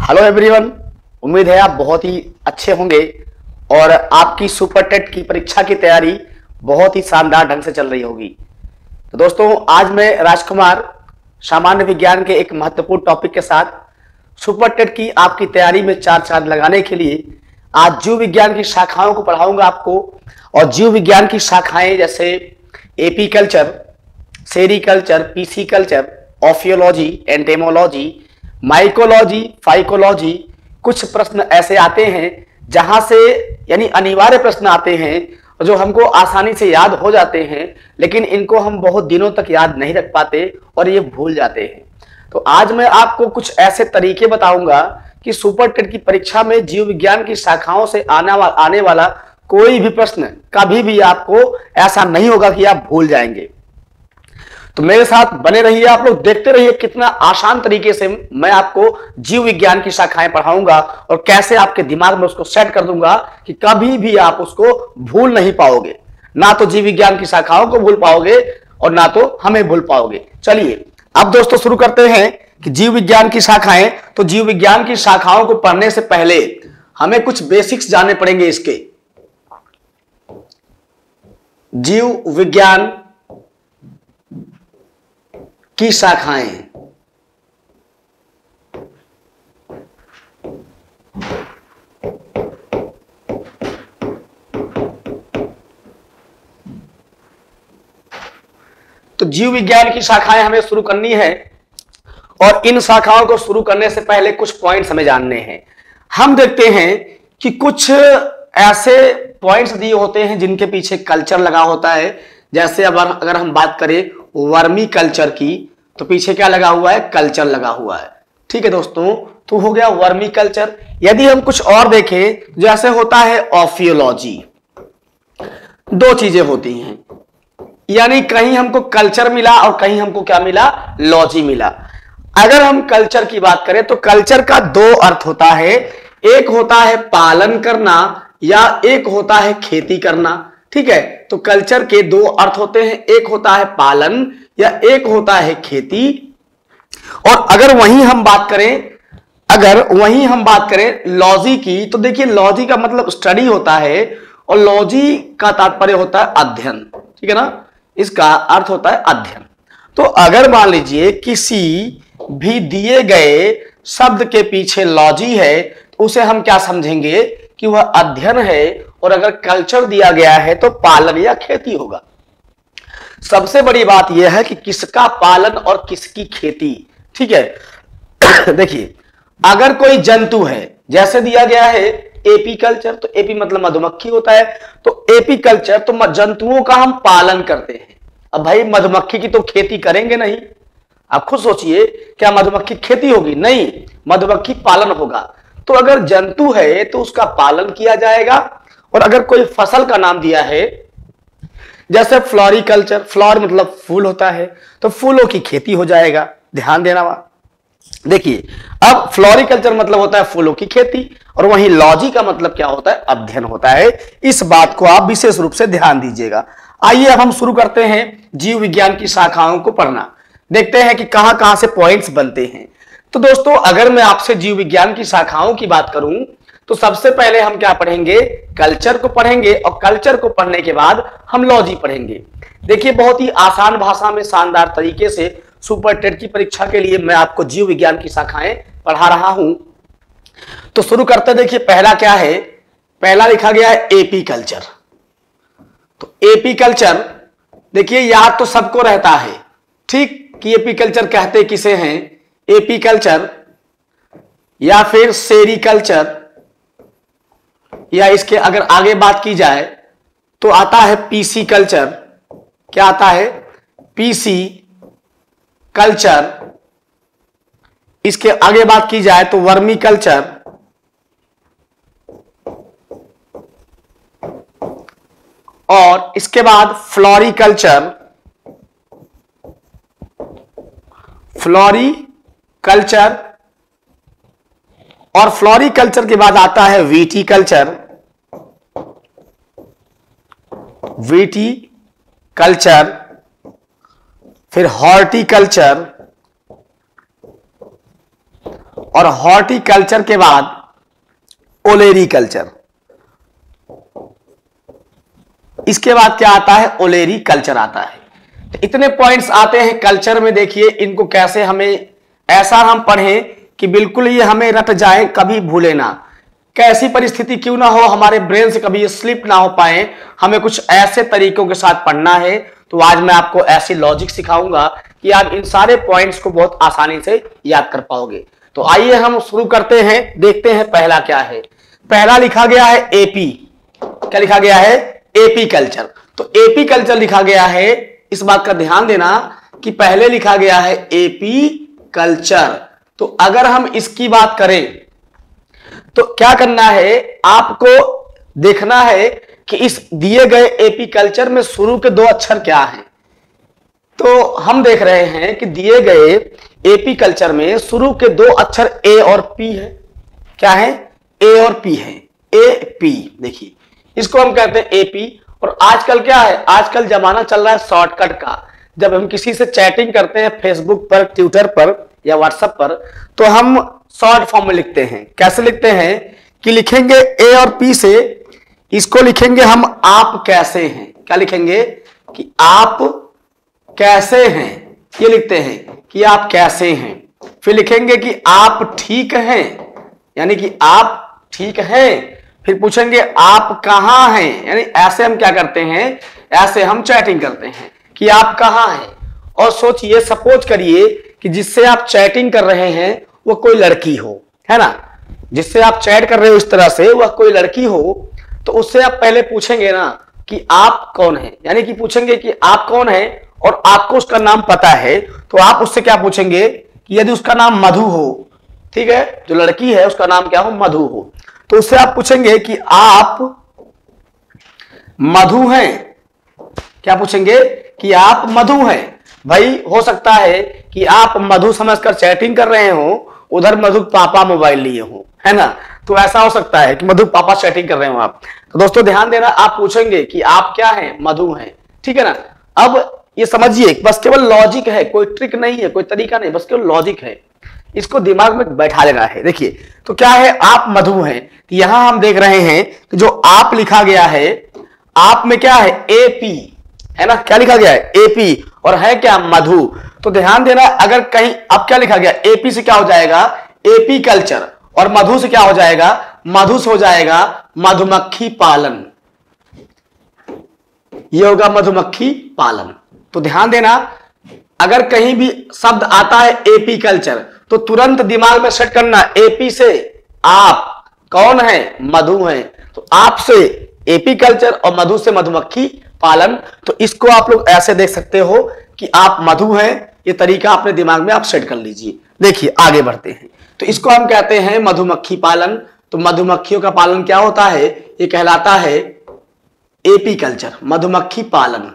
Hello everyone, उम्मीद है आप बहुत ही अच्छे होंगे और आपकी सुपर टेट की परीक्षा की तैयारी बहुत ही शानदार ढंग से चल रही होगी। तो दोस्तों, आज मैं राजकुमार सामान्य विज्ञान के एक महत्वपूर्ण टॉपिक के साथ सुपर टेट की आपकी तैयारी में चार चांद लगाने के लिए आज जीव विज्ञान की शाखाओं को पढ़ाऊंगा आपको। और जीव विज्ञान की शाखाएं जैसे apiculture, sericulture, pisciculture, ophiology, entomology, mycology, phycology, कुछ प्रश्न ऐसे आते हैं जहां से यानी अनिवार्य प्रश्न आते हैं जो हमको आसानी से याद हो जाते हैं, लेकिन इनको हम बहुत दिनों तक याद नहीं रख पाते और ये भूल जाते हैं। तो आज मैं आपको कुछ ऐसे तरीके बताऊंगा कि सुपर टेट की परीक्षा में जीव विज्ञान की शाखाओं से आने वाला कोई भी प्रश्न कभी भी आपको ऐसा नहीं होगा कि आप भूल जाएंगे। तो मेरे साथ बने रहिए, आप लोग देखते रहिए कितना आसान तरीके से मैं आपको जीव विज्ञान की शाखाएं पढ़ाऊंगा और कैसे आपके दिमाग में उसको सेट कर दूंगा कि कभी भी आप उसको भूल नहीं पाओगे। ना तो जीव विज्ञान की शाखाओं को भूल पाओगे और ना तो हमें भूल पाओगे। चलिए अब दोस्तों शुरू करते हैं कि जीव विज्ञान की शाखाएं। तो जीव विज्ञान की शाखाओं को पढ़ने से पहले हमें कुछ बेसिक्स जानने पड़ेंगे इसके। जीव विज्ञान की शाखाएं, तो जीव विज्ञान की शाखाएं हमें शुरू करनी है और इन शाखाओं को शुरू करने से पहले कुछ पॉइंट्स हमें जानने हैं। हम देखते हैं कि कुछ ऐसे पॉइंट्स दिए होते हैं जिनके पीछे कल्चर लगा होता है। जैसे अगर हम बात करें वर्मी कल्चर की, तो पीछे क्या लगा हुआ है? कल्चर लगा हुआ है। ठीक है दोस्तों, तो हो गया वर्मी कल्चर। यदि हम कुछ और देखें, जैसे होता है ऑफियोलॉजी, दो चीजें होती हैं, यानी कहीं हमको कल्चर मिला और कहीं हमको क्या मिला? लॉजी मिला। अगर हम कल्चर की बात करें तो कल्चर का दो अर्थ होता है, एक होता है पालन करना या एक होता है खेती करना। ठीक है, तो कल्चर के दो अर्थ होते हैं, एक होता है पालन या एक होता है खेती। और अगर वहीं हम बात करें लॉजी की, तो देखिए लॉजी का मतलब स्टडी होता है और लॉजी का तात्पर्य होता है अध्ययन। ठीक है ना, इसका अर्थ होता है अध्ययन। तो अगर मान लीजिए किसी भी दिए गए शब्द के पीछे लॉजी है, तो उसे हम क्या समझेंगे कि वह अध्ययन है। और अगर कल्चर दिया गया है तो पालन या खेती होगा। सबसे बड़ी बात यह है कि किसका पालन और किसकी खेती। ठीक है देखिए, अगर कोई जंतु है, जैसे दिया गया है एपी कल्चर, तो एपी मतलब मधुमक्खी होता है, तो एपी कल्चर तो जंतुओं का हम पालन करते हैं। अब भाई मधुमक्खी की तो खेती करेंगे नहीं, आप खुद सोचिए, क्या मधुमक्खी खेती होगी? नहीं, मधुमक्खी पालन होगा। तो अगर जंतु है तो उसका पालन किया जाएगा। और अगर कोई फसल का नाम दिया है, जैसे फ्लोरिकल्चर, फ्लोर मतलब फूल होता है, तो फूलों की खेती हो जाएगा। ध्यान देना वहां देखिए, अब फ्लोरिकल्चर मतलब होता है फूलों की खेती और वहीं लॉजी का मतलब क्या होता है? अध्ययन होता है। इस बात को आप विशेष रूप से ध्यान दीजिएगा। आइए अब हम शुरू करते हैं जीव विज्ञान की शाखाओं को पढ़ना। देखते हैं कि कहां कहां से पॉइंट्स बनते हैं। तो दोस्तों, अगर मैं आपसे जीव विज्ञान की शाखाओं की बात करूं तो सबसे पहले हम क्या पढ़ेंगे? कल्चर को पढ़ेंगे और कल्चर को पढ़ने के बाद हम लॉजी पढ़ेंगे। देखिए, बहुत ही आसान भाषा में शानदार तरीके से सुपर टेट की परीक्षा के लिए मैं आपको जीव विज्ञान की शाखाएं पढ़ा रहा हूं। तो शुरू करते, देखिए पहला क्या है? पहला लिखा गया है एपी कल्चर। तो एपी कल्चर देखिए याद तो सबको रहता है, ठीक, कि एपी कल्चर कहते किसे हैं? एपी कल्चर या फिर सेरिकल्चर, या इसके अगर आगे बात की जाए तो आता है पीसी कल्चर। क्या आता है? Pisciculture. इसके आगे बात की जाए तो वर्मी कल्चर, और इसके बाद फ्लोरिकल्चर, फ्लोरिकल्चर, और फ्लोरिकल्चर के बाद आता है विटीकल्चर, विटीकल्चर, फिर हॉर्टिकल्चर, और हॉर्टिकल्चर के बाद ओलेरीकल्चर। इसके बाद क्या आता है? ओलेरीकल्चर आता है। तो इतने पॉइंट्स आते हैं कल्चर में। देखिए इनको कैसे हमें ऐसा हम पढ़ें कि बिल्कुल ये हमें रट जाए, कभी भूले ना। कैसी परिस्थिति क्यों ना हो, हमारे ब्रेन से कभी ये स्लिप ना हो पाए, हमें कुछ ऐसे तरीकों के साथ पढ़ना है। तो आज मैं आपको ऐसी लॉजिक सिखाऊंगा कि आप इन सारे पॉइंट्स को बहुत आसानी से याद कर पाओगे। तो आइए हम शुरू करते हैं, देखते हैं पहला क्या है। पहला लिखा गया है एपी। क्या लिखा गया है? Apiculture. तो एपी कल्चर लिखा गया है, इस बात का ध्यान देना कि पहले लिखा गया है एपी कल्चर। तो अगर हम इसकी बात करें तो क्या करना है, आपको देखना है कि इस दिए गए एपी कल्चर में शुरू के दो अक्षर क्या हैं। तो हम देख रहे हैं कि दिए गए एपी कल्चर में शुरू के दो अक्षर ए और पी है। क्या है? ए और पी है। ए पी, देखिए इसको हम कहते हैं एपी। और आजकल क्या है, आजकल जमाना चल रहा है शॉर्टकट का। जब हम किसी से चैटिंग करते हैं फेसबुक पर, ट्विटर पर या व्हाट्सएप पर, तो हम शॉर्ट फॉर्म में लिखते हैं। कैसे लिखते हैं कि लिखेंगे ए और पी से, इसको लिखेंगे हम आप कैसे हैं। क्या लिखेंगे? कि आप कैसे हैं, ये लिखते हैं कि आप कैसे हैं। फिर लिखेंगे कि आप ठीक हैं, यानी कि आप ठीक हैं। फिर पूछेंगे आप कहां हैं, यानी ऐसे हम क्या करते हैं, ऐसे हम चैटिंग करते हैं कि आप कहां हैं। और सोचिए, सपोज करिए कि जिससे आप चैटिंग कर रहे हैं वो कोई लड़की हो, है ना, जिससे आप चैट कर रहे हो इस तरह से, वह कोई लड़की हो, तो उससे आप पहले पूछेंगे ना कि आप कौन है, यानी कि पूछेंगे कि आप कौन है और आपको उसका नाम पता है। तो आप उससे क्या पूछेंगे कि यदि उसका नाम मधु हो, ठीक है, जो लड़की है उसका नाम क्या हो? मधु हो, तो उससे आप पूछेंगे कि आप मधु हैं। क्या पूछेंगे? कि आप मधु हैं। भाई हो सकता है कि आप मधु समझकर चैटिंग कर रहे हो, उधर मधु पापा मोबाइल लिए हो, है ना। तो ऐसा हो सकता है कि मधु पापा चैटिंग कर रहे हो आप। तो दोस्तों ध्यान देना, आप पूछेंगे कि आप क्या हैं? मधु हैं, ठीक है ना। अब ये समझिए, बस केवल लॉजिक है, कोई ट्रिक नहीं है, कोई तरीका नहीं, बस केवल लॉजिक है, इसको दिमाग में बैठा लेना है। देखिए तो क्या है, आप मधु हैं। तो यहां हम देख रहे हैं कि जो आप लिखा गया है, आप में क्या है? एपी, है ना। क्या लिखा गया है? एपी। और है क्या? मधु। तो ध्यान देना, अगर कहीं अब क्या लिखा गया, एपी से क्या हो जाएगा? Apiculture. और मधु से क्या हो जाएगा? मधु से हो जाएगा मधुमक्खी पालन, ये होगा मधुमक्खी पालन। तो ध्यान देना, अगर कहीं भी शब्द आता है एपी कल्चर तो तुरंत दिमाग में सेट करना, एपी से आप कौन है? मधु हैं। तो आप से एपी कल्चर और मधु से मधुमक्खी पालन। तो इसको आप लोग ऐसे देख सकते हो कि आप मधु हैं, ये तरीका अपने दिमाग में आप सेट कर लीजिए। देखिए आगे बढ़ते हैं। तो इसको हम कहते हैं मधुमक्खी पालन। तो मधुमक्खियों का पालन क्या होता है? ये कहलाता है एपी कल्चर, मधुमक्खी पालन।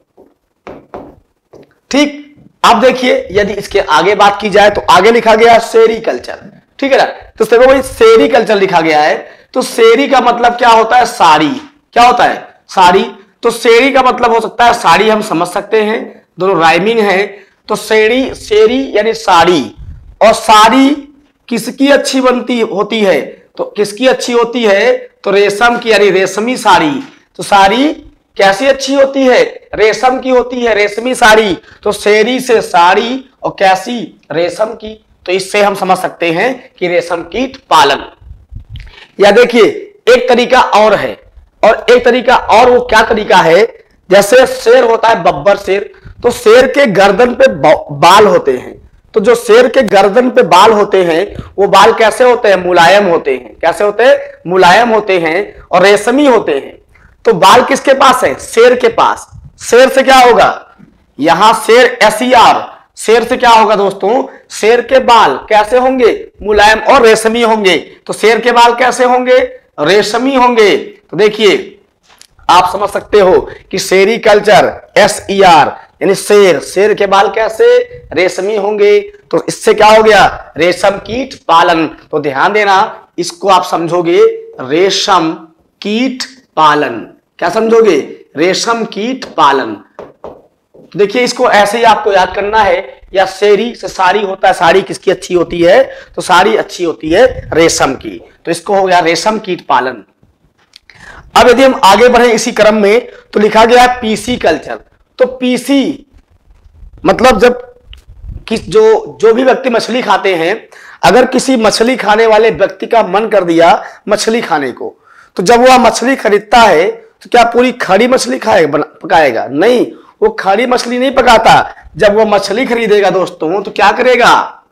ठीक, अब देखिए यदि इसके आगे बात की जाए तो आगे लिखा गया सेरीकल्चर, ठीक है ना। तो देखो भाई सेरीकल्चर लिखा गया है। तो सेरी का मतलब क्या होता है? साड़ी। क्या होता है? साड़ी। तो सेरी का मतलब हो सकता है साड़ी, हम समझ सकते हैं, दोनों राइमिंग है। तो सेरी, सेरी यानी साड़ी। और साड़ी किसकी अच्छी बनती होती है? तो किसकी अच्छी होती है? तो रेशम की, यानी रेशमी साड़ी। तो साड़ी कैसी अच्छी होती है? रेशम की होती है, रेशमी साड़ी। तो सेरी से साड़ी, और कैसी? रेशम की। तो इससे हम समझ सकते हैं कि रेशम कीट पालन। या देखिए एक तरीका और है, और एक तरीका और, वो क्या तरीका है? जैसे शेर होता है, बब्बर शेर, तो शेर के गर्दन पे बाल होते हैं। तो जो शेर के गर्दन पे बाल होते हैं, वो बाल कैसे होते हैं? मुलायम होते हैं। कैसे होते हैं? मुलायम होते हैं और रेशमी होते हैं। तो बाल किसके पास है? शेर के पास। शेर से क्या होगा? यहां शेर SER, शेर से क्या होगा दोस्तों? शेर के बाल कैसे होंगे? मुलायम और रेशमी होंगे। तो शेर के बाल कैसे होंगे? रेशमी होंगे। तो देखिए आप समझ सकते हो कि सेरीकल्चर SER यानी शेर, शेर के बाल कैसे? रेशमी होंगे। तो इससे क्या हो गया? रेशम कीट पालन। तो ध्यान देना, इसको आप समझोगे रेशम कीट पालन। क्या समझोगे? रेशम कीट पालन। देखिए इसको ऐसे ही आपको याद करना है, या शेरी से साड़ी होता है, साड़ी किसकी अच्छी होती है, तो साड़ी अच्छी होती है रेशम की, तो इसको हो गया रेशम कीट पालन। अब यदि हम आगे बढ़े इसी क्रम में तो लिखा गया है पीसी कल्चर। तो पीसी मतलब जब जो भी व्यक्ति मछली खाते हैं, अगर किसी मछली खाने वाले व्यक्ति का मन कर दिया मछली खाने को, तो जब वह मछली खरीदता है तो क्या पूरी खड़ी मछली खाएगा, पकाएगा? नहीं, वो खड़ी मछली नहीं पकाता। जब वो मछली खरीदेगा दोस्तों तो क्या करेगा,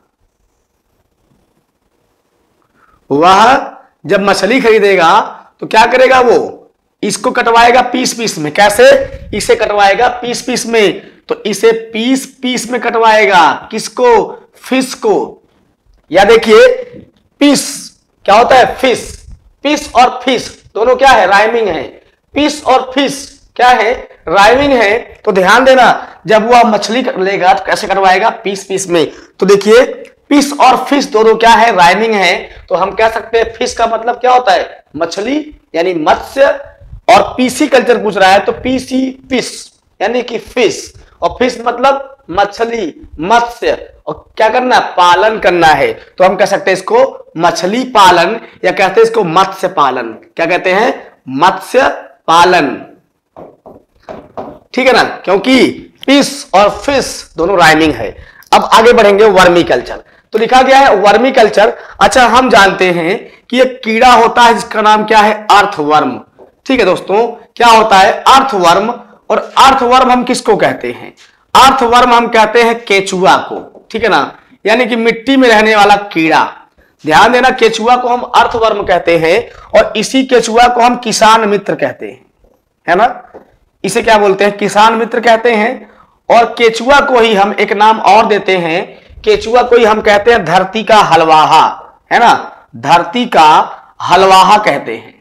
वह जब मछली खरीदेगा तो क्या करेगा, वो इसको कटवाएगा पीस पीस में। कैसे? इसे कटवाएगा पीस पीस में, तो इसे पीस पीस में कटवाएगा। किसको? फिश को। या देखिए पीस क्या होता है, फिश। पीस और फिश दोनों क्या है, राइमिंग है। पीस और फिश क्या है, राइमिंग है। तो ध्यान देना, जब वह मछली लेगा तो कैसे करवाएगा, पीस पीस में। तो देखिए पीस और फिश दोनों क्या है, राइमिंग है। तो हम कह सकते हैं फिश का मतलब क्या होता है, मछली यानी मत्स्य, और पीसी कल्चर पूछ रहा है तो पीसी फिश यानी कि फिश, और फिश मतलब मछली, मत्स्य, और क्या करना, पालन करना है। तो हम कह सकते हैं इसको मछली पालन, या कहते हैं इसको मत्स्य पालन। क्या कहते हैं, मत्स्य पालन। ठीक है ना, क्योंकि फिश और फिश दोनों राइमिंग है। अब आगे बढ़ेंगे वर्मी कल्चर। तो लिखा गया है वर्मी कल्चर। अच्छा, हम जानते हैं कि एक कीड़ा होता है जिसका नाम क्या है, अर्थवर्म। ठीक है दोस्तों, क्या होता है, अर्थवर्म। और अर्थवर्म हम किसको कहते हैं, अर्थवर्म हम कहते हैं केचुआ को। ठीक है ना, यानी कि मिट्टी में रहने वाला कीड़ा। ध्यान देना, केचुआ को हम अर्थवर्म कहते हैं, और इसी केचुआ को हम किसान मित्र कहते हैं, है ना। इसे क्या बोलते हैं, किसान मित्र कहते हैं। और केचुआ को ही हम एक नाम और देते हैं, केचुआ को ही हम कहते हैं धरती का हलवाहा, है ना। धरती का हलवाहा कहते हैं,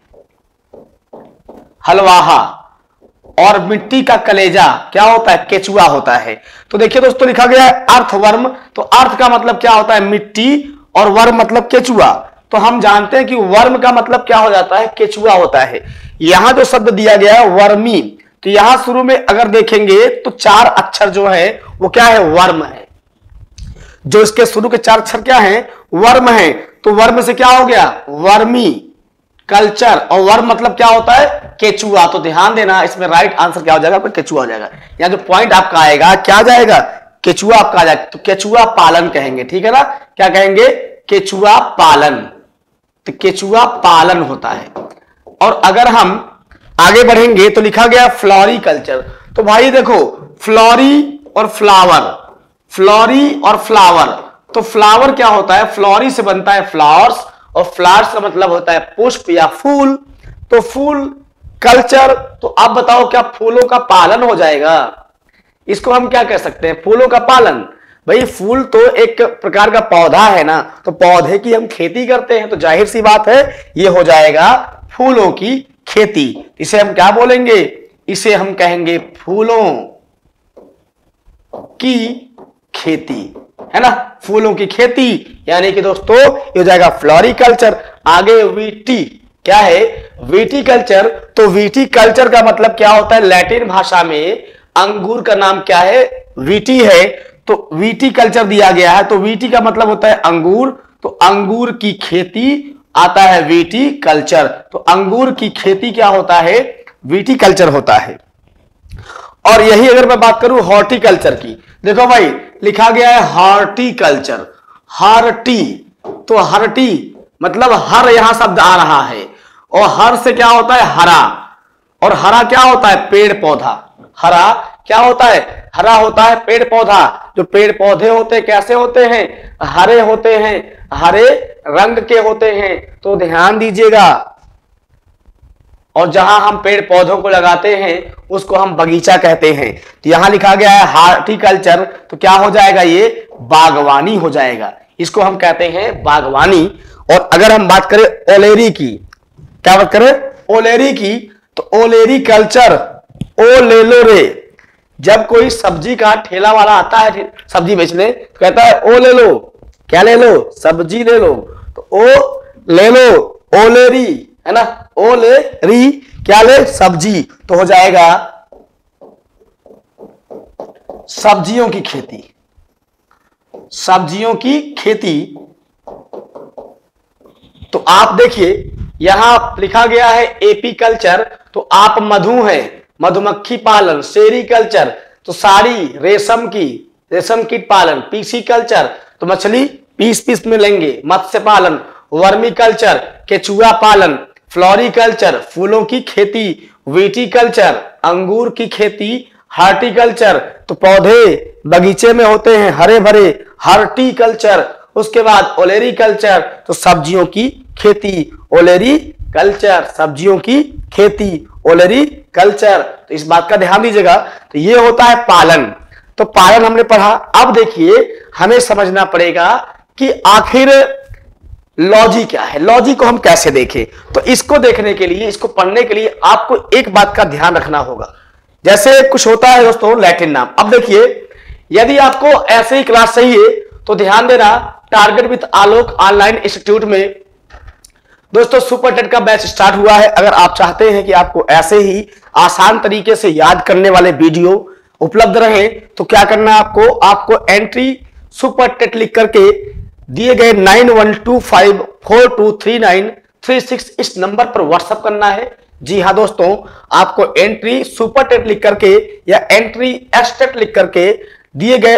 हलवाहा। और मिट्टी का कलेजा क्या होता है, केचुआ होता है। तो देखिए दोस्तों, लिखा गया है अर्थवर्म। तो अर्थ का मतलब क्या होता है, मिट्टी, और वर्म मतलब केचुआ। तो हम जानते हैं कि वर्म का मतलब क्या हो जाता है, केचुआ होता है। यहां जो शब्द दिया गया है वर्मी, तो यहां शुरू में अगर देखेंगे तो 4 अक्षर जो है वो क्या है, वर्म है। जो इसके शुरू के 4 अक्षर क्या है, वर्म है। तो वर्म से क्या हो गया, वर्मी कल्चर, और वर्म मतलब क्या होता है, केचुआ। तो ध्यान देना, इसमें राइट आंसर क्या हो जाएगा, केचुआ हो जाएगा। या जो पॉइंट आपका आएगा क्या जाएगा, केचुआ आपका आ जाएगा। तो केचुआ पालन कहेंगे, ठीक है ना। क्या कहेंगे, केचुआ पालन। तो केचुआ पालन होता है। और अगर हम आगे बढ़ेंगे तो लिखा गया फ्लोरी कल्चर। तो भाई देखो, फ्लोरी और फ्लावर, फ्लोरी और फ्लावर। तो फ्लावर क्या होता है, फ्लोरी से बनता है फ्लावर्स, और फ्लावर्स का मतलब होता है पुष्प या फूल। तो फूल कल्चर, तो आप बताओ क्या फूलों का पालन हो जाएगा, इसको हम क्या कह सकते हैं, फूलों का पालन। भाई फूल तो एक प्रकार का पौधा है ना, तो पौधे की हम खेती करते हैं, तो जाहिर सी बात है ये हो जाएगा फूलों की खेती। इसे हम क्या बोलेंगे, इसे हम कहेंगे फूलों की खेती, है ना, फूलों की खेती। यानी कि दोस्तों ये हो जाएगा फ्लोरिकल्चर। आगे वीटी, क्या है, वीटी कल्चर। तो वीटी कल्चर का मतलब क्या होता है, लैटिन भाषा में अंगूर का नाम क्या है, वीटी है। तो वीटी कल्चर दिया गया है, तो वीटी का मतलब होता है अंगूर। तो अंगूर की खेती आता है वीटी कल्चर। तो अंगूर की खेती क्या होता है, वीटी कल्चर होता है। और यही अगर मैं बात करूं हॉर्टिकल्चर की, देखो भाई लिखा गया है हॉर्टिकल्चर, हॉर्टी। तो हॉर्टी मतलब हर यहां शब्द आ रहा है, और हर से क्या होता है, हरा। और हरा क्या होता है, पेड़ पौधा। हरा क्या होता है, हरा होता है पेड़ पौधा। जो पेड़ पौधे होते कैसे होते हैं, हरे होते हैं, हरे रंग के होते हैं। तो ध्यान दीजिएगा, और जहां हम पेड़ पौधों को लगाते हैं उसको हम बगीचा कहते हैं। तो यहां लिखा गया है हॉर्टिकल्चर, तो क्या हो जाएगा, ये बागवानी हो जाएगा। इसको हम कहते हैं बागवानी। और अगर हम बात करें ओलेरी की, क्या बात करें, ओलेरी की, तो ओलेरी कल्चर, ओ ले लो रे। जब कोई सब्जी का ठेला वाला आता है सब्जी बेचने, तो कहता है ओ ले लो, क्या ले लो, सब्जी ले लो। तो ओ ले लो, ओलेरी, है ना, ओ ले री, क्या ले, सब्जी। तो हो जाएगा सब्जियों की खेती, सब्जियों की खेती। तो आप देखिए यहां लिखा गया है एपीकल्चर, तो आप मधु है, मधुमक्खी पालन। सेरीकल्चर तो साड़ी रेशम की, रेशम कीट पालन। पीसीकल्चर तो मछली पीस पीस में लेंगे, मत्स्य पालन। वर्मीकल्चर केचुआ पालन। फ्लोरिकल्चर फूलों की खेती। विटीकल्चर अंगूर की खेती। हार्टिकल्चर तो पौधे बगीचे में होते हैं हरे भरे, हार्टिकल्चर। उसके बाद ओलेरीकल्चर तो सब्जियों की खेती, ओलेरीकल्चर सब्जियों की खेती, ओलेरीकल्चर। तो इस बात का ध्यान दीजिएगा। तो ये होता है पालन। तो पालन हमने पढ़ा। अब देखिए हमें समझना पड़ेगा कि आखिर लॉजी क्या है, लॉजी को हम कैसे देखें। तो इसको देखने के लिए, इसको पढ़ने के लिए आपको एक बात का ध्यान रखना होगा। जैसे कुछ होता है दोस्तों लैटिन नाम। अब देखिए यदि आपको ऐसे ही क्लास चाहिए तो ध्यान देना, target with Alok online institute में दोस्तों सुपर टेट का बैच स्टार्ट हुआ है। अगर आप चाहते हैं कि आपको ऐसे ही आसान तरीके से याद करने वाले वीडियो उपलब्ध रहे तो क्या करना है आपको एंट्री सुपर टेट लिख करके दिए गए 9125423936 इस नंबर पर व्हाट्सएप करना है। जी हां दोस्तों, आपको एंट्री सुपर टेट लिख करके या एंट्री एस्टेट लिख करके दिए गए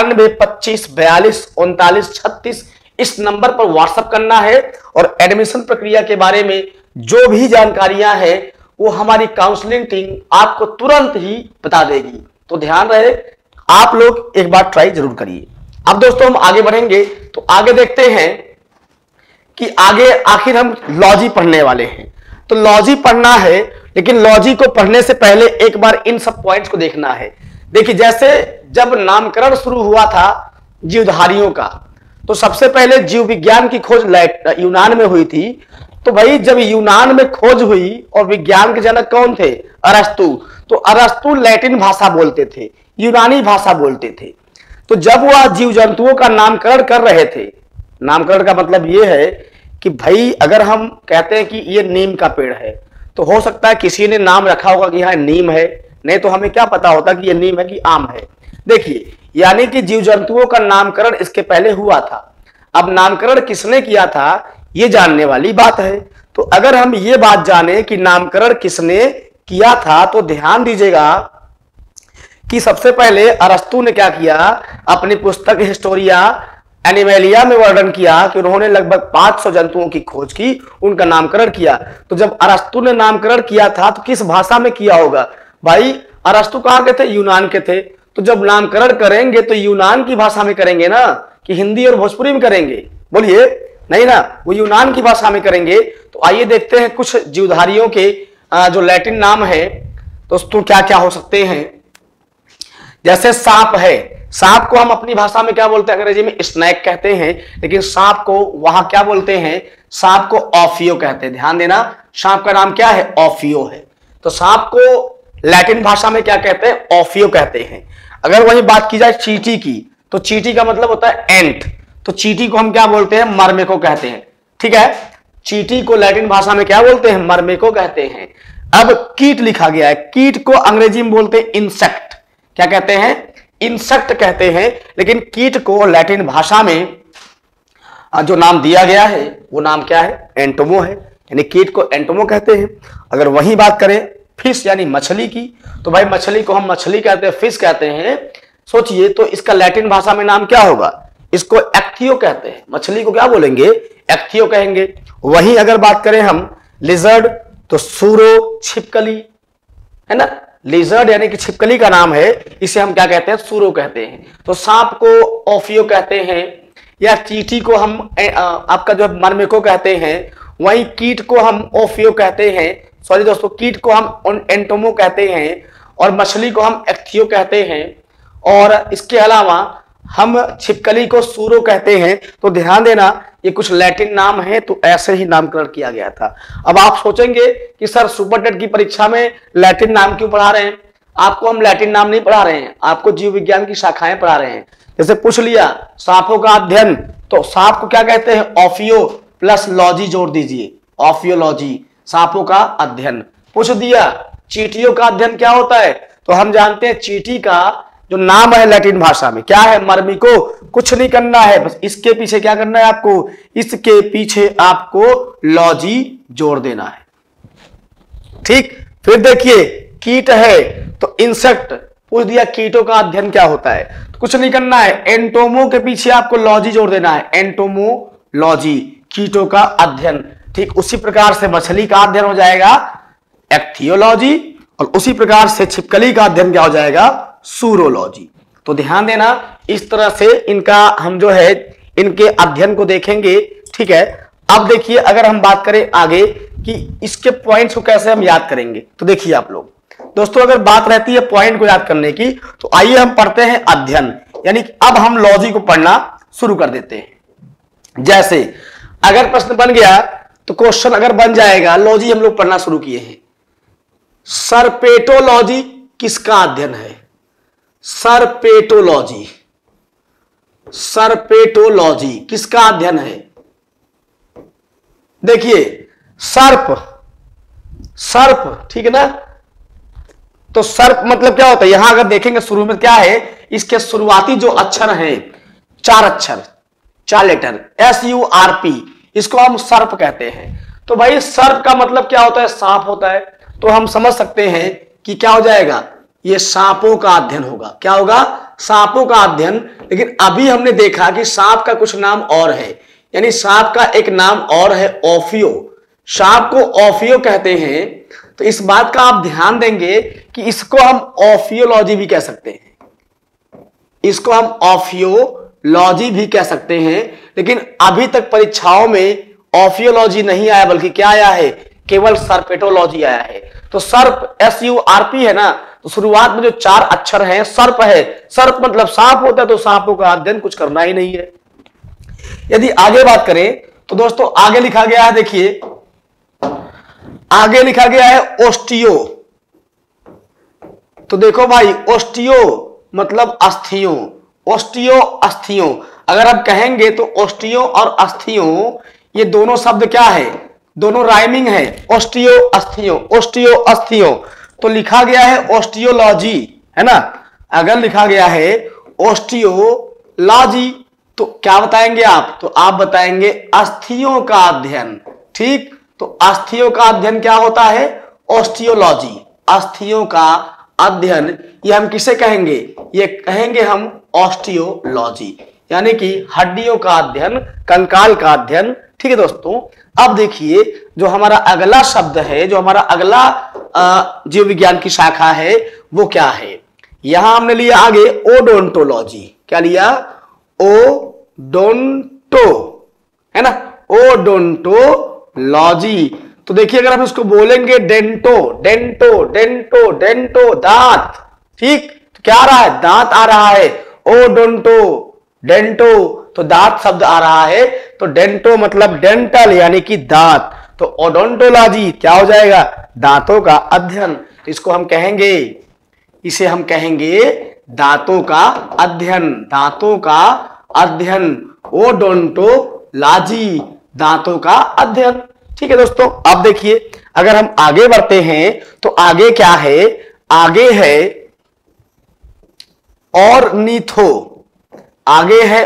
9125423936 इस नंबर पर व्हाट्सएप करना है। और एडमिशन प्रक्रिया के बारे में जो भी जानकारियां हैं वो हमारी काउंसलिंग टीम आपको तुरंत ही बता देगी। तो ध्यान रहे, आप लोग एक बार ट्राई जरूर करिए। अब दोस्तों हम आगे बढ़ेंगे, तो आगे देखते हैं कि आगे आखिर हम लॉजी पढ़ने वाले हैं। तो लॉजी पढ़ना है, लेकिन लॉजी को पढ़ने से पहले एक बार इन सब पॉइंट्स को देखना है। देखिए जैसे जब नामकरण शुरू हुआ था जीवधारियों का, तो सबसे पहले जीव विज्ञान की खोज यूनान में हुई थी। तो भाई जब यूनान में खोज हुई और विज्ञान के जनक कौन थे? अरस्तु। तो अरस्तु लैटिन भाषा बोलते थे, यूनानी भाषा बोलते थे। तो जब वह जीव जंतुओं का नामकरण कर रहे थे, नामकरण का मतलब यह है कि भाई अगर हम कहते हैं कि ये नीम का पेड़ है तो हो सकता है किसी ने नाम रखा होगा कि हाँ नीम है, नहीं तो हमें क्या पता होता कि ये नीम है कि आम है। देखिए यानी कि जीव जंतुओं का नामकरण इसके पहले हुआ था। अब नामकरण किसने किया था ये जानने वाली बात है। तो अगर हम ये बात जाने कि नामकरण किसने किया था तो ध्यान दीजिएगा कि सबसे पहले अरस्तु ने क्या किया, अपनी पुस्तक हिस्टोरिया एनिमेलिया में वर्णन किया कि उन्होंने लगभग 500 जंतुओं की खोज की, उनका नामकरण किया। तो जब अरस्तु ने नामकरण किया था तो किस भाषा में किया होगा? भाई अरस्तु कहां के थे? यूनान के थे। तो जब नामकरण करेंगे तो यूनान की भाषा में करेंगे ना, कि हिंदी और भोजपुरी में करेंगे? बोलिए नहीं ना, वो यूनान की भाषा में करेंगे। तो आइए देखते हैं कुछ जीवधारियों के जो लैटिन नाम है दोस्तों क्या क्या हो सकते हैं। जैसे सांप है, सांप को हम अपनी भाषा में क्या बोलते हैं? अंग्रेजी में स्नैक कहते हैं, लेकिन सांप को वहां क्या बोलते हैं? सांप को ऑफियो कहते हैं। ध्यान देना, सांप का नाम क्या है? ऑफियो है। तो सांप को लैटिन भाषा में क्या कहते हैं? ऑफियो कहते हैं। अगर वही बात की जाए चींटी की, तो चींटी का मतलब होता है एंट। तो चींटी को हम क्या बोलते हैं? मरमेको कहते हैं। ठीक है, चींटी को लैटिन भाषा में क्या बोलते हैं? मरमेको कहते हैं। अब कीट लिखा गया है, कीट को अंग्रेजी में बोलते हैं इंसेक्ट। क्या कहते हैं? इंसेक्ट कहते हैं। लेकिन कीट को लैटिन भाषा में जो नाम दिया गया है वो नाम क्या है? एंटोमो है, यानी कीट को एंटोमो कहते हैं। अगर वही बात करें फिश यानी मछली की, तो भाई मछली को हम मछली कहते हैं, फिश कहते हैं। सोचिए तो इसका लैटिन भाषा में नाम क्या होगा? इसको एक्थियो कहते हैं। मछली को क्या बोलेंगे? एक्थियो कहेंगे। वहीं अगर बात करें हम लिजर्ड, तो सूरो छिपकली है ना, लिजर्ड यानी कि छिपकली का नाम है, इसे हम क्या कहते हैं? सूरो कहते हैं। तो सांप को ऑफियो कहते हैं, या चींटी को हम आपका जो मरमेको कहते हैं। वहीं कीट को हम ऑफियो कहते हैं, सॉरी दोस्तों, कीट को हम एंटोमो कहते हैं, और मछली को हम एक्थियो कहते हैं, और इसके अलावा हम छिपकली को सूरो कहते हैं। तो ध्यान देना ये कुछ लैटिन नाम है, तो ऐसे ही नामकरण किया गया था। अब आप सोचेंगे कि सर सुपर टेट की परीक्षा में लैटिन नाम क्यों पढ़ा रहे हैं? आपको हम लैटिन नाम नहीं पढ़ा रहे हैं, आपको जीव विज्ञान की शाखाएं पढ़ा रहे हैं। जैसे पूछ लिया सांपों का अध्ययन, तो सांप को क्या कहते हैं? ऑफियो प्लस लॉजी जोड़ दीजिए, ऑफियोलॉजी, सांपों का अध्ययन। पूछ दिया चींटियों का अध्ययन क्या होता है, तो हम जानते हैं चींटी का जो नाम है लैटिन भाषा में क्या है, मर्मिको, कुछ नहीं करना है, बस इसके पीछे क्या करना है आपको, इसके पीछे आपको लॉजी जोड़ देना है। ठीक, फिर देखिए कीट है तो इंसेक्ट पूछ दिया, कीटों का अध्ययन क्या होता है, तो कुछ नहीं करना है, एंटोमो के पीछे आपको लॉजी जोड़ देना है, एंटोमोलॉजी, कीटों का अध्ययन। ठीक, उसी प्रकार से मछली का अध्ययन हो जाएगा एक्थियोलॉजी, और उसी प्रकार से छिपकली का अध्ययन क्या हो जाएगा, सूरोलॉजी। तो ध्यान देना, इस तरह से इनका हम जो है इनके अध्ययन को देखेंगे। ठीक है, अब देखिए अगर हम बात करें आगे कि इसके पॉइंट्स को कैसे हम याद करेंगे, तो देखिए आप लोग दोस्तों, अगर बात रहती है पॉइंट को याद करने की, तो आइए हम पढ़ते हैं अध्ययन, यानी अब हम लॉजी को पढ़ना शुरू कर देते हैं। जैसे अगर प्रश्न बन गया तो क्वेश्चन अगर बन जाएगा, लॉजी हम लोग पढ़ना शुरू किए हैं, सर्पेटोलॉजी किसका अध्ययन है, सर्पेटोलॉजी, सर्पेटोलॉजी किसका अध्ययन है। देखिए सर्प, सर्प, ठीक है ना, तो सर्प मतलब क्या होता है, यहां अगर देखेंगे शुरू में क्या है, इसके शुरुआती जो अक्षर हैं, 4 अक्षर, 4 लेटर, SURP, इसको हम सर्प कहते हैं। तो भाई सर्प का मतलब क्या होता है, सांप होता है, तो हम समझ सकते हैं कि क्या हो जाएगा, ये सांपों का अध्ययन होगा। क्या होगा, सांपों का अध्ययन। लेकिन अभी हमने देखा कि सांप का कुछ नाम और है, यानी सांप का एक नाम और है ओफियो, सांप को ओफियो कहते हैं। तो इस बात का आप ध्यान देंगे कि इसको हम ओफियोलॉजी भी कह सकते हैं, इसको हम ओफियोलॉजी भी कह सकते हैं। लेकिन अभी तक परीक्षाओं में ओफियोलॉजी नहीं आया, बल्कि क्या आया है, केवल सर्पेटोलॉजी आया है। तो सर्प SURP है ना, तो शुरुआत में जो 4 अक्षर हैं, सर्प है, सर्प मतलब सांप होता है, तो सांपों का अध्ययन कुछ करना ही नहीं है। यदि आगे बात करें तो दोस्तों आगे लिखा गया है, देखिए आगे लिखा गया है ओस्टियो। तो देखो भाई ओस्टियो मतलब अस्थियों, ओस्टियो अस्थियों। अगर आप कहेंगे तो ओस्टियो और अस्थियों ये दोनों शब्द क्या है, दोनों राइमिंग है, ओस्टियो अस्थियों, ओस्टियो अस्थियों। तो लिखा गया है ओस्टियोलॉजी, है ना। अगर लिखा गया है ओस्टियोलॉजी तो क्या बताएंगे आप, तो आप बताएंगे अस्थियों का अध्ययन। ठीक, तो अस्थियों का अध्ययन क्या होता है, ओस्टियोलॉजी, अस्थियों का अध्ययन। ये हम किसे कहेंगे, ये कहेंगे हम ऑस्टियोलॉजी, यानी कि हड्डियों का अध्ययन, कंकाल का अध्ययन। ठीक है दोस्तों, अब देखिए जो हमारा अगला शब्द है, जो हमारा अगला जीव विज्ञान की शाखा है वो क्या है, यहां हमने लिया आगे ओडोंटोलॉजी। क्या लिया, ओडोंटो, है ना, ओडोंटोलॉजी। तो देखिए अगर हम इसको बोलेंगे डेंटो, डेंटो, डेंटो, डेंटो, दांत। ठीक, तो क्या आ रहा है, दांत आ रहा है, ओडोंटो, डेंटो, तो दांत शब्द आ रहा है। तो डेंटो मतलब डेंटल यानी कि दांत, तो ओडोंटोलॉजी क्या हो जाएगा, दांतों का अध्ययन। तो इसको हम कहेंगे, इसे हम कहेंगे दांतों का अध्ययन, दांतों का अध्ययन, ओडोंटोलॉजी, दांतों का अध्ययन। ठीक है दोस्तों, अब देखिए अगर हम आगे बढ़ते हैं तो आगे क्या है, आगे है ऑर्निथो, आगे है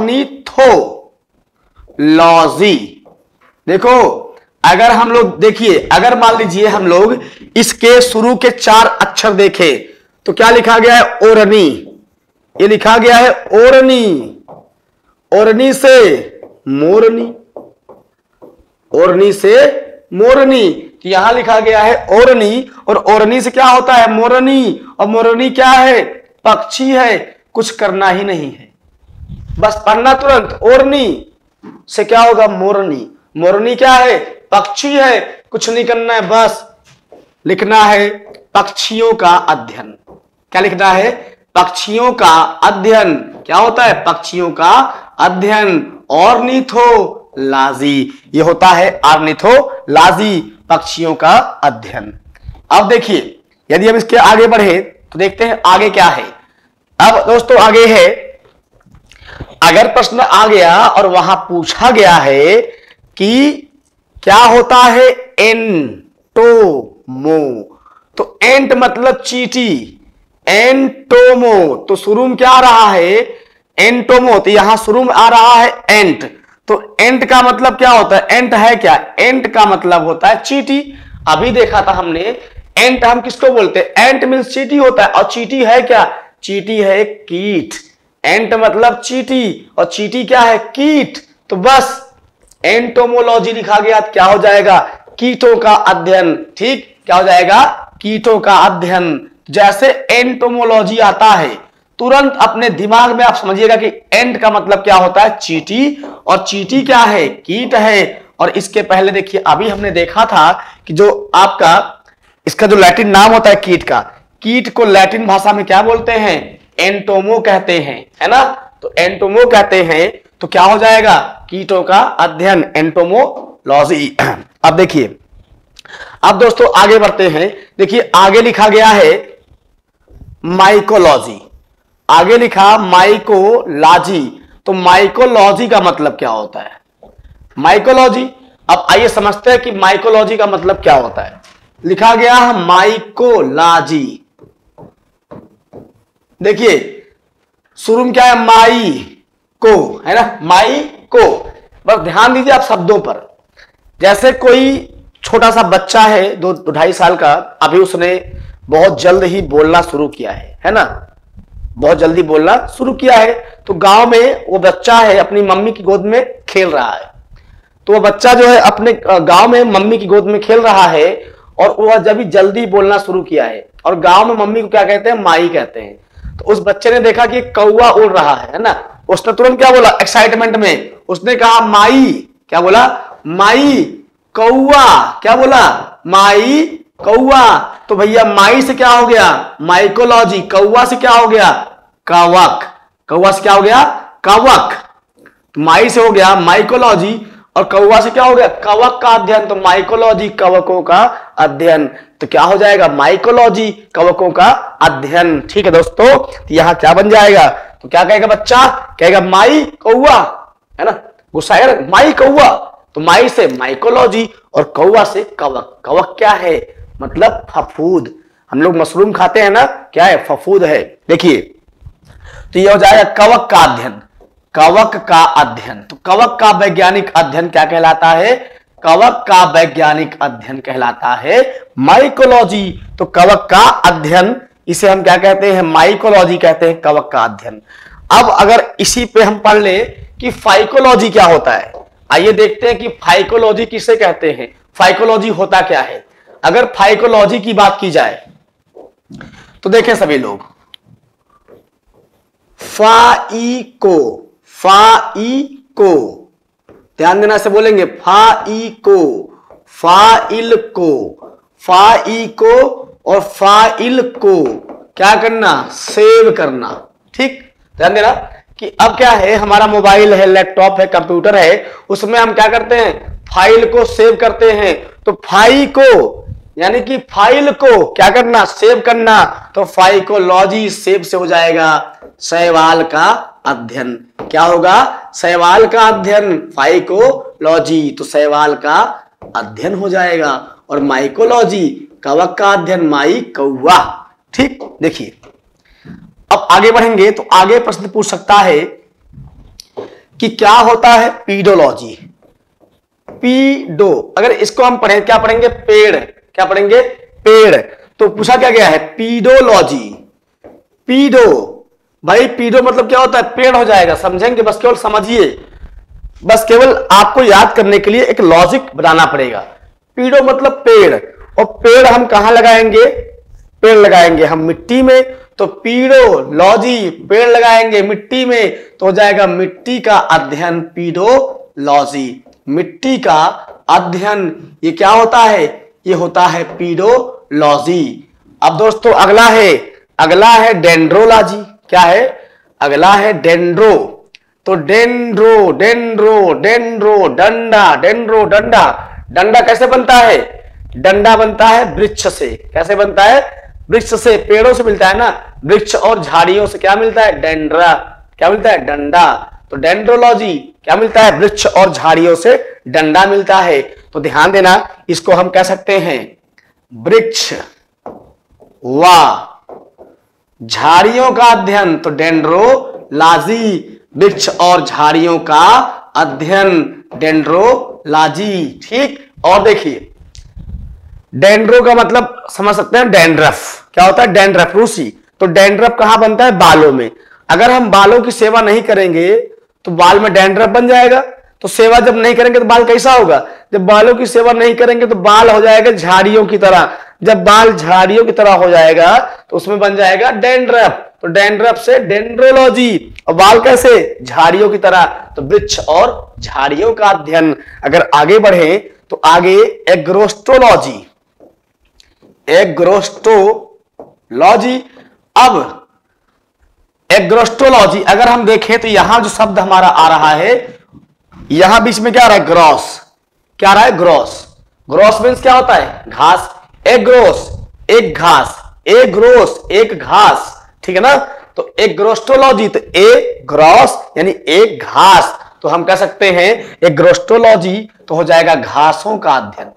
ऑर्निथोलॉजी। देखो अगर हम लोग देखिए, अगर मान लीजिए हम लोग इसके शुरू के 4 अक्षर देखें तो क्या लिखा गया है, ओरनी, ये लिखा गया है ओरनी, ओरनी से मोरनी, ओरनी से मोरनी। तो यहां लिखा गया है ओरनी, और ओरनी से क्या होता है, मोरनी, और मोरनी क्या है, पक्षी है, कुछ करना ही नहीं है, बस पढ़ना तुरंत। ओरनी से क्या होगा, मोरनी, मोरनी क्या है, पक्षी है, कुछ नहीं करना है, बस लिखना है पक्षियों का अध्ययन। क्या लिखना है, पक्षियों का अध्ययन। क्या होता है, पक्षियों का अध्ययन, ऑर्निथोलॉजी, ये होता है ऑर्निथोलॉजी, पक्षियों का अध्ययन। अब देखिए यदि हम इसके आगे बढ़े तो देखते हैं आगे क्या है। अब दोस्तों आगे है, अगर प्रश्न आ गया और वहां पूछा गया है कि क्या होता है एंटोमो, तो एंट मतलब चींटी, एंटोमो, तो शुरू में क्या आ रहा है, एंटोमो, तो यहां शुरू में आ रहा है एंट, तो एंट का मतलब क्या होता है, एंट है क्या, एंट का मतलब होता है चींटी। अभी देखा था हमने, एंट हम किसको बोलते हैं, एंट मीन्स चींटी होता है, और चींटी है क्या, चींटी है कीट। एंट मतलब चींटी, और चींटी क्या है, कीट। तो बस एंटोमोलॉजी लिखा गया, क्या हो जाएगा, कीटों का अध्ययन। ठीक, क्या हो जाएगा, कीटों का अध्ययन। जैसे एंटोमोलॉजी आता है, तुरंत अपने दिमाग में आप समझिएगा कि एंट का मतलब क्या होता है, चींटी, और चींटी क्या है, कीट है। और इसके पहले देखिए, अभी हमने देखा था कि जो आपका इसका जो लैटिन नाम होता है कीट का, कीट को लैटिन भाषा में क्या बोलते हैं, एंटोमो कहते हैं, है ना। तो एंटोमो कहते हैं, तो क्या हो जाएगा, कीटों का अध्ययन, एंटोमोलॉजी। अब देखिए, अब दोस्तों आगे बढ़ते हैं। देखिए आगे लिखा गया है माइकोलॉजी, आगे लिखा माइकोलॉजी, तो माइकोलॉजी का मतलब क्या होता है, माइकोलॉजी। अब आइए समझते हैं कि माइकोलॉजी का मतलब क्या होता है। लिखा गया है माइकोलॉजी, देखिए शुरू में क्या है, माई को, है ना, माई को। बस ध्यान दीजिए आप शब्दों पर। जैसे कोई छोटा सा बच्चा है, 2-2.5 साल का, अभी उसने बहुत जल्द ही बोलना शुरू किया है ना, बहुत जल्दी बोलना शुरू किया है। तो गांव में वो बच्चा है, अपनी मम्मी की गोद में खेल रहा है। तो वो बच्चा जो है अपने गांव में मम्मी की गोद में खेल रहा है, और वह जब भी जल्दी बोलना शुरू किया है, और गांव में मम्मी को क्या कहते हैं, माई कहते हैं। तो उस बच्चे ने देखा कि कौवा उड़ रहा है ना, उसने तुरंत क्या बोला, एक्साइटमेंट में उसने कहा माई, क्या बोला, माई कौवा, क्या बोला, माई कौवा। तो भैया माई से क्या हो गया, माइकोलॉजी, कौवा से क्या हो गया, कवक, कौवा से क्या हो गया, कवक। माई से हो गया माइकोलॉजी, और कौवा से क्या हो गया, कवक का अध्ययन। तो माइकोलॉजी कवकों का अध्ययन, तो क्या हो जाएगा, माइकोलॉजी कवकों का अध्ययन। ठीक है दोस्तों, तो यहां क्या बन जाएगा, तो क्या कहेगा बच्चा, कहेगा माई कौवा, है ना, गुस्साएगा, माई कौवा। तो माई से माइकोलॉजी, और कौवा से कवक। कवक क्या है, मतलब फफूद। हम लोग मशरूम खाते हैं ना, क्या है, फफूद है। देखिए, तो यह हो जाएगा कवक का अध्ययन, कवक का अध्ययन। तो कवक का वैज्ञानिक अध्ययन क्या कहलाता है, कवक का वैज्ञानिक अध्ययन कहलाता है माइकोलॉजी। तो कवक का अध्ययन, इसे हम क्या कहते हैं, माइकोलॉजी कहते हैं, कवक का अध्ययन। अब अगर इसी पे हम पढ़ ले कि फाइकोलॉजी क्या होता है, आइए देखते हैं कि फाइकोलॉजी किसे कहते हैं, फाइकोलॉजी होता क्या है। अगर फाइकोलॉजी की बात की जाए तो देखें सभी लोग, फाइको, फाइको, ध्यान देना से बोलेंगे, फाइको, फाइल को, फाइको और फाइल को क्या करना, सेव करना। ठीक, ध्यान देना कि अब क्या है, हमारा मोबाइल है, लैपटॉप है, कंप्यूटर है, उसमें हम क्या करते हैं, फाइल को सेव करते हैं। तो फाइल को यानी कि फाइल को क्या करना, सेव करना। तो फाइकोलॉजी सेव से हो जाएगा शैवाल का अध्ययन। क्या होगा, शैवाल का अध्ययन, फाइकोलॉजी, तो शैवाल का अध्ययन हो जाएगा। और माइकोलॉजी कवक का अध्ययन, माई कौवा। ठीक, देखिए अब आगे बढ़ेंगे तो आगे प्रश्न पूछ सकता है कि क्या होता है पीडोलॉजी। पीडो, अगर इसको हम पढ़ें, क्या पढ़ेंगे, पेड़, क्या पढ़ेंगे, पेड़। तो पूछा क्या गया है, पीडोलॉजी। पीडो, भाई पीडो मतलब क्या होता है, पेड़ हो जाएगा, समझेंगे, बस केवल समझिए, बस केवल आपको याद करने के लिए एक लॉजिक बनाना पड़ेगा। पीडो मतलब पेड़, और पेड़ हम कहां लगाएंगे, पेड़ लगाएंगे हम मिट्टी में। तो पीडोलॉजी, पेड़ लगाएंगे मिट्टी में, तो हो जाएगा मिट्टी का अध्ययन, पीडोलॉजी, मिट्टी का अध्ययन। ये क्या होता है, ये होता है पीडोलॉजी। अब दोस्तों अगला है डेंड्रोलॉजी। क्या है, अगला है डेंड्रो। तो डेंड्रो, डेंड्रो, डेंड्रो डंडा, डेंड्रो डंडा। डंडा कैसे बनता है, डंडा बनता है वृक्ष से। कैसे बनता है, वृक्ष से, पेड़ों से मिलता है ना, वृक्ष और झाड़ियों से क्या मिलता है, डेंड्रा, क्या मिलता है, डंडा। तो डेंड्रोलॉजी क्या मिलता है, वृक्ष और झाड़ियों से डंडा मिलता है। तो ध्यान देना, इसको हम कह सकते हैं वृक्ष व झाड़ियों का अध्ययन, तो डेंड्रोलॉजी, वृक्ष और झाड़ियों का अध्ययन, डेंड्रोलॉजी। ठीक, और देखिए डेंड्रो का मतलब समझ सकते हैं, डैंड्रफ। क्या होता है? डैंड्रफ, रूसी। तो डैंड्रफ कहां बनता है? बालों में। अगर हम बालों की सेवा नहीं करेंगे तो बाल में डैंड्रफ बन जाएगा। तो सेवा जब नहीं करेंगे तो बाल कैसा होगा? जब बालों की सेवा नहीं करेंगे तो बाल हो जाएगा झाड़ियों की तरह। जब बाल झाड़ियों की तरह हो जाएगा तो उसमें बन जाएगा डैंड्रफ। तो डैंड्रफ से डेंड्रोलॉजी, और बाल कैसे? झाड़ियों की तरह। तो वृक्ष और झाड़ियों का अध्ययन। अगर आगे बढ़े तो आगे एग्रोस्टोलॉजी, एग्रोस्टोलॉजी। अब एग्रोस्टोलॉजी अगर हम देखें तो यहां जो शब्द हमारा आ रहा है, यहां बीच में क्या आ रहा है? ग्रॉस। क्या आ रहा है? ग्रॉस। ग्रॉस मीन्स क्या होता है? घास। एग्रोस एक घास, एग्रोस एक घास, ठीक है ना। तो एग्रोस्टोलॉजी, तो ए ग्रॉस यानी एक घास, तो हम कह सकते हैं एग्रोस्टोलॉजी तो हो जाएगा घासों का अध्ययन।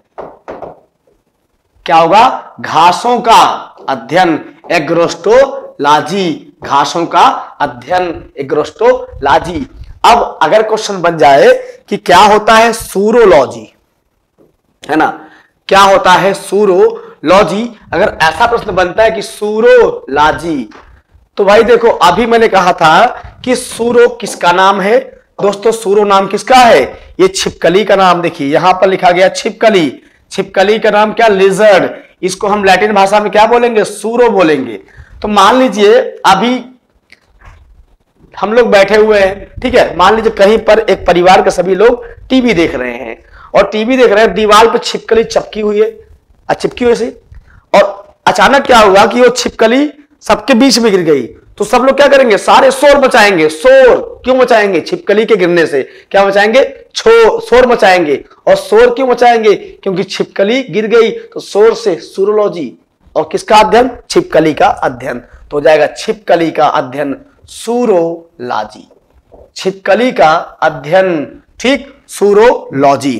क्या होगा? घासों का अध्ययन, एग्रोस्टोलॉजी, घासों का अध्ययन, एग्रोस्टोलॉजी। अब अगर क्वेश्चन बन जाए कि क्या होता है सूरोलॉजी, है ना, क्या होता है सूरोलॉजी, अगर ऐसा प्रश्न बनता है कि सूरोलॉजी, तो भाई देखो अभी मैंने कहा था कि सूरो किसका नाम है? दोस्तों सूरो नाम किसका है? ये छिपकली का नाम। देखिए यहां पर लिखा गया छिपकली। छिपकली का नाम क्या? लिजर्ड। इसको हम लैटिन भाषा में क्या बोलेंगे? सूरो बोलेंगे। तो मान लीजिए अभी हम लोग बैठे हुए हैं, ठीक है, मान लीजिए कहीं पर एक परिवार के सभी लोग टीवी देख रहे हैं, और टीवी देख रहे हैं, दीवार पर छिपकली चिपकी हुई है, चिपकी हुई सी, और अचानक क्या हुआ कि वो छिपकली सबके बीच में गिर गई। तो सब लोग क्या करेंगे? सारे शोर मचाएंगे। शोर क्यों मचाएंगे? छिपकली के गिरने से क्या मचाएंगे? शोर मचाएंगे। और शोर क्यों मचाएंगे? क्योंकि छिपकली गिर गई। तो शोर से सूरोलॉजी, और किसका अध्ययन? छिपकली का अध्ययन। तो हो जाएगा छिपकली का अध्ययन, सूरोलॉजी, छिपकली का अध्ययन। ठीक, सूरोलॉजी,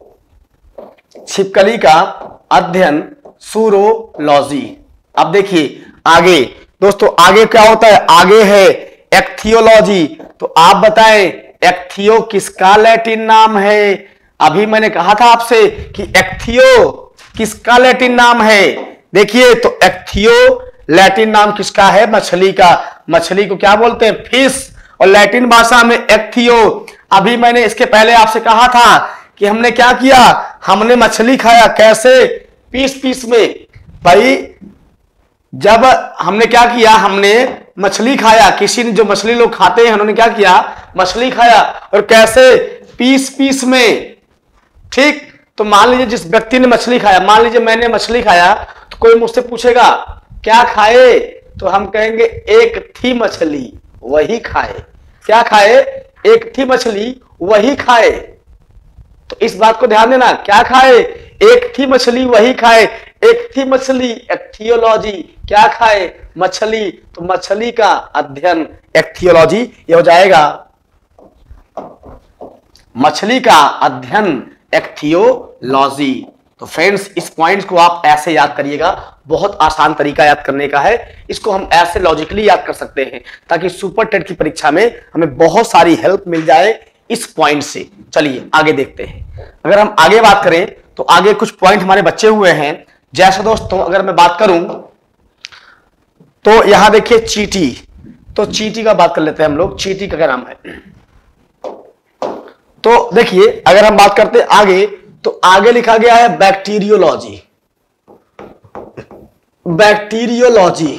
छिपकली का अध्ययन, सूरोलॉजी। अब देखिए आगे दोस्तों, आगे क्या होता है? आगे है एक्थियोलॉजी। तो आप बताएं एक्थियो किसका लैटिन नाम है? अभी मैंने कहा था आपसे कि एक्थियो किसका लैटिन नाम है। देखिए तो एक्थियो लैटिन नाम किसका है? मछली का। मछली को क्या बोलते हैं? फिश। और लैटिन भाषा में एक्थियो। अभी मैंने इसके पहले आपसे कहा था कि हमने क्या किया? हमने मछली खाया। कैसे? पीस पीस में। भाई जब हमने क्या किया? हमने मछली खाया। किसी ने, जो मछली लोग खाते हैं, उन्होंने क्या किया? मछली खाया। और कैसे? पीस पीस में। ठीक, तो मान लीजिए जिस व्यक्ति ने मछली खाया, मान लीजिए मैंने मछली खाया, तो कोई मुझसे पूछेगा क्या खाए, तो हम कहेंगे एक थी मछली वही खाए। क्या खाए? एक थी मछली वही खाए। तो इस बात को ध्यान देना, क्या खाए? एक थी मछली वही खाए। एक थी मछली, एक्थियोलॉजी। क्या खाए? मछली। तो मछली का अध्ययन, एक्थियोलॉजी, ये हो जाएगा मछली का अध्ययन, एक्थियोलॉजी। तो फ्रेंड्स इस पॉइंट्स को आप ऐसे याद करिएगा, बहुत आसान तरीका याद करने का है। इसको हम ऐसे लॉजिकली याद कर सकते हैं ताकि सुपर टेट की परीक्षा में हमें बहुत सारी हेल्प मिल जाए इस पॉइंट से। चलिए आगे देखते हैं। अगर हम आगे बात करें तो आगे कुछ पॉइंट हमारे बचे हुए हैं। जैसे दोस्तों अगर मैं बात करूं तो यहां देखिए चींटी। तो चींटी का बात कर लेते हैं हम लोग। चींटी का क्या नाम है? तो देखिए अगर हम बात करते हैं आगे, तो आगे लिखा गया है बैक्टीरियोलॉजी। बैक्टीरियोलॉजी।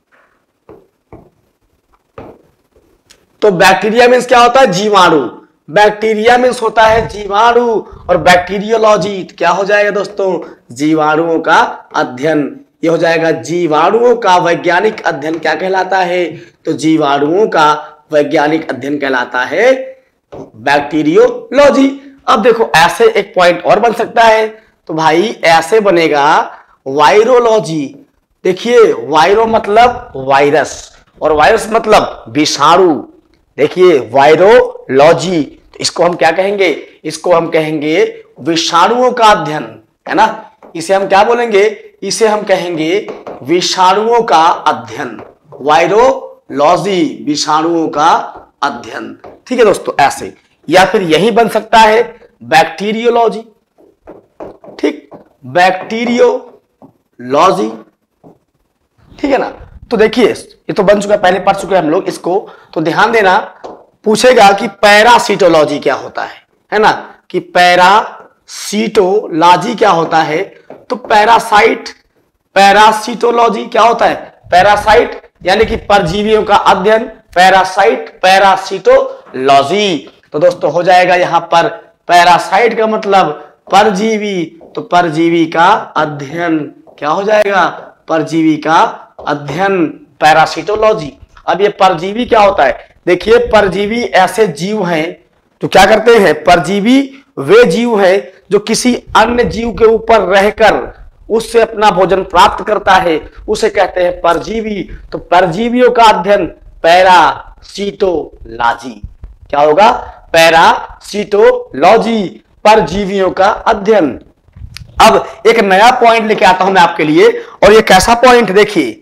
तो बैक्टीरिया मीन्स क्या होता है? जीवाणु। बैक्टीरिया मीन्स होता है जीवाणु, और बैक्टीरियोलॉजी क्या हो जाएगा दोस्तों? जीवाणुओं का अध्ययन। ये हो जाएगा जीवाणुओं का वैज्ञानिक अध्ययन। क्या कहलाता है? तो जीवाणुओं का वैज्ञानिक अध्ययन कहलाता है बैक्टीरियोलॉजी। अब देखो ऐसे एक पॉइंट और बन सकता है, तो भाई ऐसे बनेगा वायरोलॉजी। देखिए वायरो मतलब वायरस, और वायरस मतलब विषाणु। देखिए वायरोलॉजी, तो इसको हम क्या कहेंगे? इसको हम कहेंगे विषाणुओं का अध्ययन, है ना। इसे हम क्या बोलेंगे? इसे हम कहेंगे विषाणुओं का अध्ययन। वायरोलॉजी, विषाणुओं का अध्ययन। ठीक है दोस्तों, ऐसे। या फिर यही बन सकता है बैक्टीरियोलॉजी। ठीक, बैक्टीरियोलॉजी। ठीक है ना। तो देखिए ये तो बन चुका, पहले पढ़ चुके हैं हम लोग इसको। तो ध्यान देना, पूछेगा कि पैरासीटोलॉजी क्या होता है ना, कि पैरासीटोलॉजी क्या होता है। तो पैरासीटोलॉजी क्या होता है, पैरासाइट यानी कि परजीवियों का अध्ययन, पैरासाइट, पैरासीटोलॉजी। तो दोस्तों हो जाएगा यहां पर पैरासाइट का मतलब परजीवी, तो परजीवी का अध्ययन क्या हो जाएगा, परजीवी का अध्ययन, पैरासीटोलॉजी। अब ये परजीवी क्या होता है, देखिए परजीवी ऐसे जीव हैं जो क्या करते हैं, परजीवी वे जीव हैं जो किसी अन्य जीव के ऊपर रहकर उससे अपना भोजन प्राप्त करता है, उसे कहते हैं परजीवी। तो परजीवियों का अध्ययन पैरासीटोलॉजी क्या होगा, पैरासीटोलॉजी, परजीवियों का अध्ययन। अब एक नया पॉइंट लेके आता हूं मैं आपके लिए, और ये कैसा पॉइंट देखिए,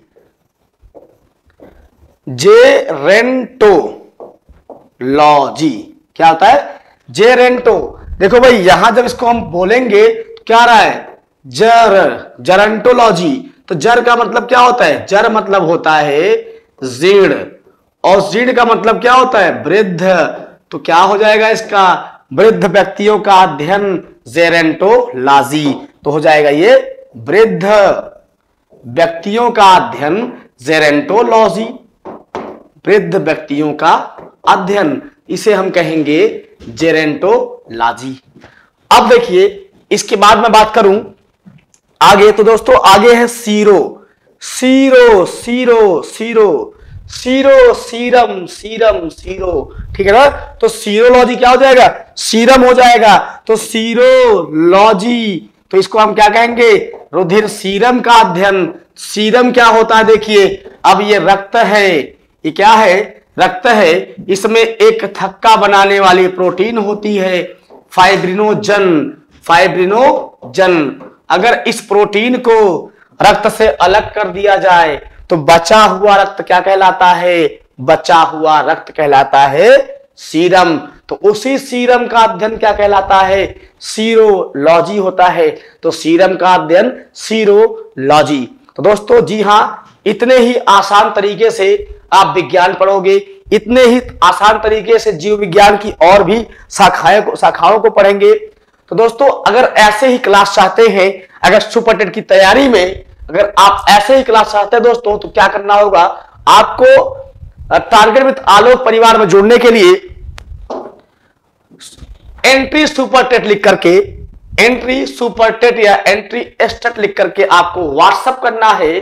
जेरेंटोलॉजी। क्या होता है, जेरेंटो। देखो भाई यहां जब इसको हम बोलेंगे तो क्या आ रहा है, जरंटोलॉजी। तो जर का मतलब क्या होता है, जर मतलब होता है जीर्ण, और जीर्ण का मतलब क्या होता है, वृद्ध। तो क्या हो जाएगा इसका, वृद्ध व्यक्तियों का अध्ययन, जेरेंटोलॉजी। तो हो जाएगा ये वृद्ध व्यक्तियों का अध्ययन, जेरेंटोलॉजी, वृद्ध व्यक्तियों का अध्ययन, इसे हम कहेंगे जेरेंटोलॉजी। अब देखिए इसके बाद मैं बात करूं आगे, तो दोस्तों आगे है sero, sero sero sero sero, serum serum sero. ठीक है ना। तो सीरोलॉजी क्या हो जाएगा, सीरम हो जाएगा। तो सीरोलॉजी, तो इसको हम क्या कहेंगे, रुधिर सीरम का अध्ययन। सीरम क्या होता है देखिए, अब ये रक्त है, ये क्या है, रक्त है। इसमें एक थक्का बनाने वाली प्रोटीन होती है, फाइब्रिनोजन, फाइब्रिनोजन। अगर इस प्रोटीन को रक्त से अलग कर दिया जाए तो बचा हुआ रक्त क्या कहलाता है, बचा हुआ रक्त कहलाता है सीरम। तो उसी सीरम का अध्ययन क्या कहलाता है, सीरोलॉजी होता है। तो सीरम का अध्ययन सीरोलॉजी। तो दोस्तों जी हां, इतने ही आसान तरीके से आप विज्ञान पढ़ोगे, इतने ही आसान तरीके से जीव विज्ञान की और भी शाखाओं को पढ़ेंगे। तो दोस्तों अगर ऐसे ही क्लास चाहते हैं, अगर सुपर टेट की तैयारी में अगर आप ऐसे ही क्लास चाहते हैं दोस्तों, तो क्या करना होगा, आपको टारगेट विद आलोक परिवार में जुड़ने के लिए एंट्री सुपर टेट लिख करके, एंट्री सुपर टेट या एंट्री एस्टेट लिख करके आपको व्हाट्सएप करना है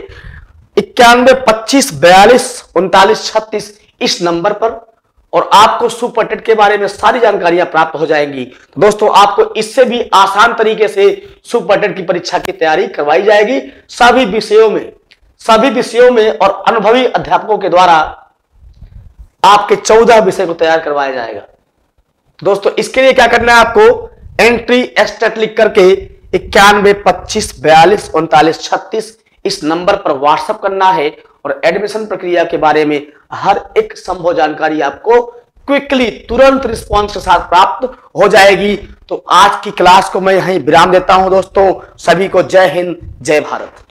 9125423936 इस नंबर पर, और आपको सुपर टेट के बारे में सारी जानकारियां प्राप्त हो जाएंगी। तो दोस्तों आपको इससे भी आसान तरीके से सुपर टेट की परीक्षा की तैयारी करवाई जाएगी, सभी विषयों में और अनुभवी अध्यापकों के द्वारा आपके 14 विषय को तैयार करवाया जाएगा। दोस्तों इसके लिए क्या करना है, आपको एंट्री एस्टेट लिख करके 9125423936 इस नंबर पर व्हाट्सएप करना है, और एडमिशन प्रक्रिया के बारे में हर एक संभव जानकारी आपको क्विकली, तुरंत रिस्पांस के साथ प्राप्त हो जाएगी। तो आज की क्लास को मैं यहीं विराम देता हूं दोस्तों। सभी को जय हिंद, जय भारत।